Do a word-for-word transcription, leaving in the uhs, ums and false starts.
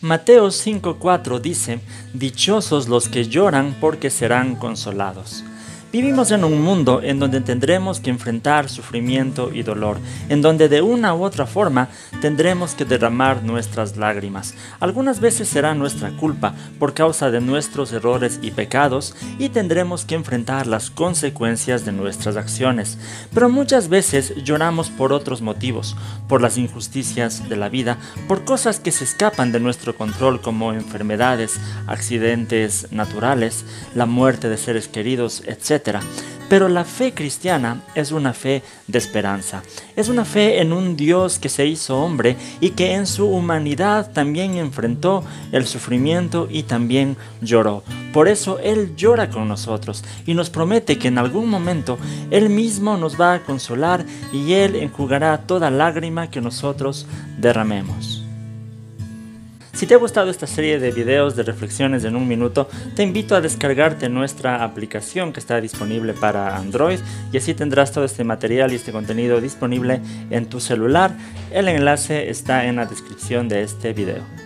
Mateo cinco cuatro dice: dichosos los que lloran porque serán consolados. Vivimos en un mundo en donde tendremos que enfrentar sufrimiento y dolor, en donde de una u otra forma tendremos que derramar nuestras lágrimas. Algunas veces será nuestra culpa por causa de nuestros errores y pecados y tendremos que enfrentar las consecuencias de nuestras acciones. Pero muchas veces lloramos por otros motivos, por las injusticias de la vida, por cosas que se escapan de nuestro control como enfermedades, accidentes naturales, la muerte de seres queridos, etcétera. Pero la fe cristiana es una fe de esperanza. Es una fe en un Dios que se hizo hombre y que en su humanidad también enfrentó el sufrimiento y también lloró. Por eso Él llora con nosotros y nos promete que en algún momento Él mismo nos va a consolar y Él enjugará toda lágrima que nosotros derramemos. Si te ha gustado esta serie de videos de reflexiones en un minuto, te invito a descargarte nuestra aplicación que está disponible para Android y así tendrás todo este material y este contenido disponible en tu celular. El enlace está en la descripción de este video.